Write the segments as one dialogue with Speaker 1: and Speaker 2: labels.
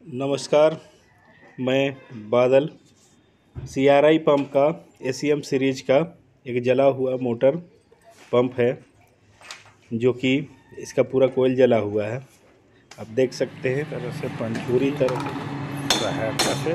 Speaker 1: नमस्कार, मैं Badal. CRI pump का ACM सीरीज का एक जला हुआ मोटर पंप है, जो कि इसका पूरा कोयल जला हुआ है। आप देख सकते हैं
Speaker 2: तरह से पंच
Speaker 1: पूरी तरह
Speaker 2: सहायता से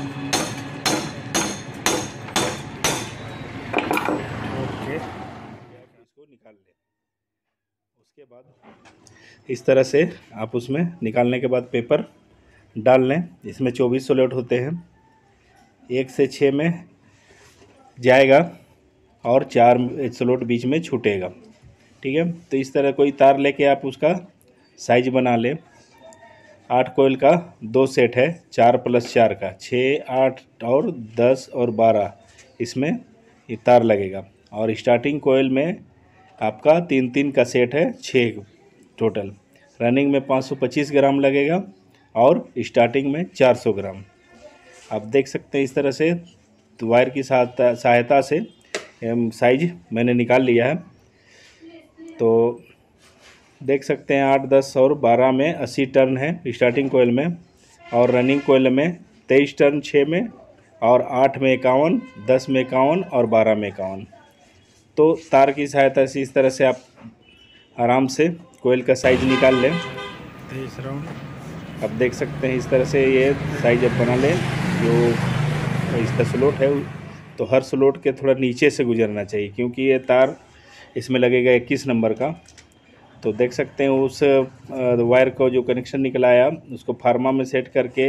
Speaker 2: ओके
Speaker 1: इसको निकाल लें। उसके बाद इस तरह से आप उसमें निकालने के बाद पेपर डाल लें। इसमें 24 स्लॉट होते हैं, 1 से 6 में जाएगा और 4 स्लॉट बीच में छूटेगा। ठीक है, तो इस तरह कोई तार लेके आप उसका साइज बना लें। 8 कोयल का 2 सेट है, 4 + 4 का 6, 8 और 10 और 12 इसमें ये तार लगेगा। और स्टार्टिंग कोयल में आपका 3-3 का सेट है, 6 टोटल। रनिंग में 525 ग्राम लगेगा और स्टार्टिंग में 400 ग्राम। आप देख सकते हैं इस तरह से तो वायर की सहायता से साइज मैंने निकाल लिया है। तो देख सकते हैं 8, 10 और 12 में 80 टर्न है स्टार्टिंग कोयल में, और रनिंग कोयल में 23 टर्न 6 में, और 8 में 51, 10 में 51 और 12 में 51। तो तार की सहायता से इस तरह से आप आराम से कोयल का साइज निकाल लें।
Speaker 2: 23 राउंड
Speaker 1: आप देख सकते हैं इस तरह से ये साइज आप बना लें। जो इसका स्लॉट है तो हर स्लॉट के थोड़ा नीचे से गुजरना चाहिए, क्योंकि ये तार इसमें लगेगा 21 नंबर का। तो देख सकते हैं उस वायर को जो कनेक्शन निकलाया उसको फार्मा में सेट करके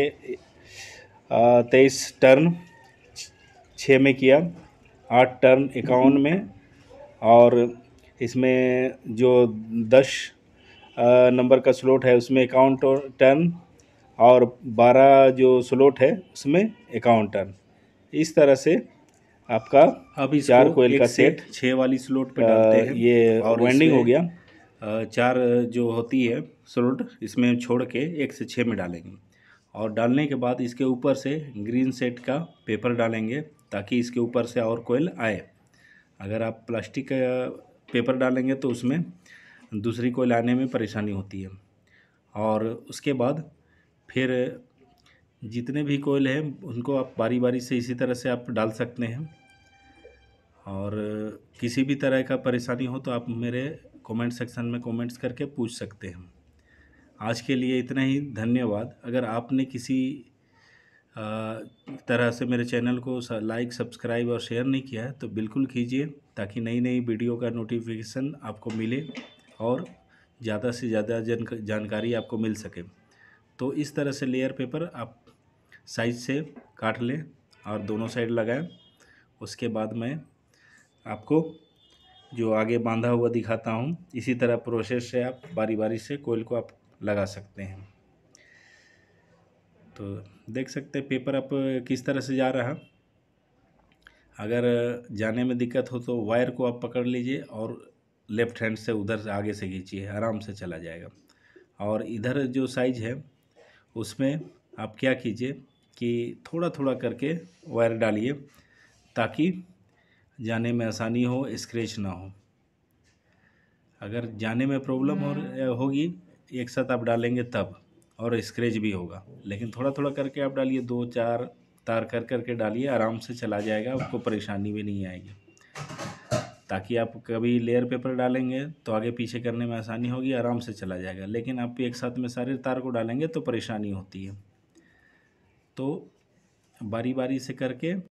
Speaker 1: 23 टर्न 6 में किया, 8 टर्न 51 में, और इसमें जो 10 नंबर का स्लॉट है उसमें 51 टर्न, और 12 जो स्लॉट है उसमें 51 टर्न। इस तरह से आपका
Speaker 2: अब इसको
Speaker 1: 4 कोयल
Speaker 2: 1
Speaker 1: का
Speaker 2: से
Speaker 1: सेट
Speaker 2: 6 वाली स्लॉट पे डालते हैं
Speaker 1: ये
Speaker 2: और
Speaker 1: वाइंडिंग हो
Speaker 2: इसमें
Speaker 1: गया।
Speaker 2: 4 जो होती है स्लॉट इसमें छोड़ के 1 से 6 में डालेंगे, और डालने के बाद इसके ऊपर से ग्रीन सेट का पेपर डालेंगे ताकि इसके ऊपर से और कोयल आए। अगर आप प्लास्टिक का पेपर डालेंगे तो उसमें दूसरी कोयल आने में परेशानी होती है। और उसके बाद फिर जितने भी कोयल हैं उनको आप बारी बारी से इसी तरह से आप डाल सकते हैं। और किसी भी तरह का परेशानी हो तो आप मेरे कमेंट सेक्शन में कमेंट्स करके पूछ सकते हैं। आज के लिए इतना ही, धन्यवाद। अगर आपने किसी तरह से मेरे चैनल को लाइक, सब्सक्राइब और शेयर नहीं किया है तो बिल्कुल कीजिए, ताकि नई नई वीडियो का नोटिफिकेशन आपको मिले और ज़्यादा से ज़्यादा जानकारी आपको मिल सके। तो इस तरह से लेयर पेपर आप साइज से काट लें और दोनों साइड लगाएं। उसके बाद मैं आपको जो आगे बांधा हुआ दिखाता हूँ, इसी तरह प्रोसेस से आप बारी बारी से कोयल को आप लगा सकते हैं। तो देख सकते हैं पेपर आप किस तरह से जा रहा है। अगर जाने में दिक्कत हो तो वायर को आप पकड़ लीजिए और लेफ़्ट हैंड से उधर से आगे से खींचिए, आराम से चला जाएगा। और इधर जो साइज है उसमें आप क्या कीजिए कि थोड़ा थोड़ा करके वायर डालिए ताकि जाने में आसानी हो, स्क्रैच ना हो। अगर जाने में प्रॉब्लम होगी एक साथ आप डालेंगे तब, और स्क्रैच भी होगा। लेकिन थोड़ा थोड़ा करके आप डालिए, 2-4 तार कर करके डालिए, आराम से चला जाएगा, आपको परेशानी भी नहीं आएगी। ताकि आप कभी लेयर पेपर डालेंगे तो आगे पीछे करने में आसानी होगी, आराम से चला जाएगा। लेकिन आप एक साथ में सारे तार को डालेंगे तो परेशानी होती है। तो बारी बारी से करके